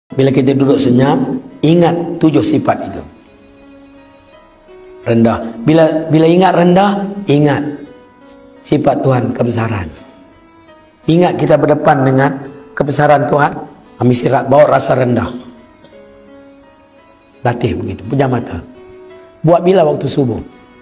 Bila kita duduk senyap, ingat 7 sifat itu. Rendah. Bila ingat rendah, ingat sifat Tuhan, kebesaran. Ingat kita berdepan dengan kebesaran Tuhan, mesti bawa rasa rendah. Latih begitu, pejam mata. Buat bila waktu subuh.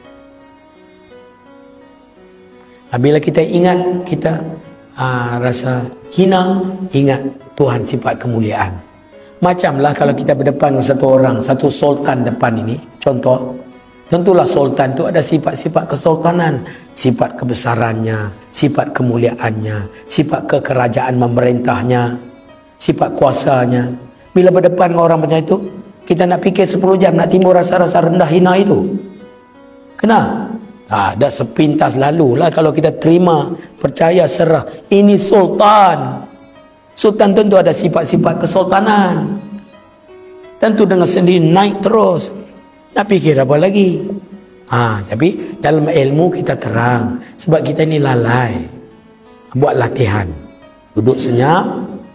Bila kita ingat kita rasa hina, ingat Tuhan, sifat kemuliaan. Macamlah kalau kita berdepan dengan satu orang, satu sultan depan ini, contoh, tentulah sultan itu ada sifat-sifat kesultanan, sifat kebesarannya, sifat kemuliaannya, sifat kekerajaan memerintahnya, sifat kuasanya. Bila berdepan dengan orang macam itu, kita nak fikir 10 jam nak timbul rasa-rasa rendah hina itu. Kena? Dah sepintas lalulah kalau kita terima, percaya, serah. Ini sultan. Sultan tentu ada sifat-sifat kesultanan. Tentu dengan sendiri naik terus. Nak fikir apa lagi? Tapi dalam ilmu kita terang. Sebab kita ni lalai. Buat latihan. Duduk senyap.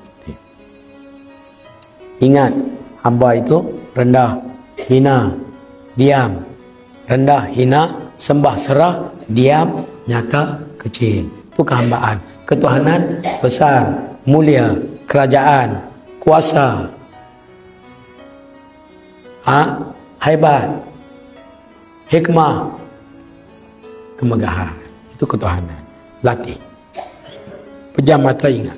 Ingat, hamba itu rendah, hina, diam. Rendah, hina, sembah, serah, diam, nyata, kecil. Itu kehambaan. Ketuhanan besar, mulia, kerajaan, kuasa, hebat, hikmah, kemegahan. Itu ketuhanan. Latih. Pejam mata, ingat.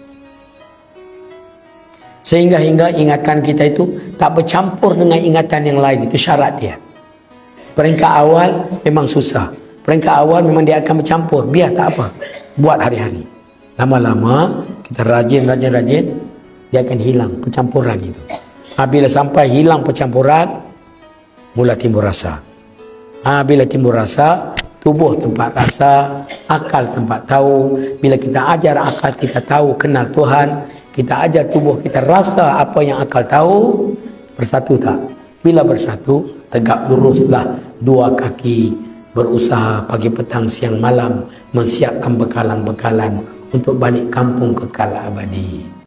Sehingga ingatan kita itu tak bercampur dengan ingatan yang lain. Itu syarat dia. Peringkat awal memang susah. Peringkat awal memang dia akan bercampur. Biar tak apa. Buat hari-hari. Lama-lama kita rajin, dia akan hilang percampuran itu. Bila sampai hilang percampuran, mula timbul rasa. Bila timbul rasa, tubuh tempat rasa, akal tempat tahu. Bila kita ajar akal kita tahu, kenal Tuhan, kita ajar tubuh kita rasa apa yang akal tahu, bersatu tak? Bila bersatu, tegak luruslah dua kaki, berusaha pagi petang siang malam mensiapkan bekalan-bekalan untuk balik kampung kekal abadi.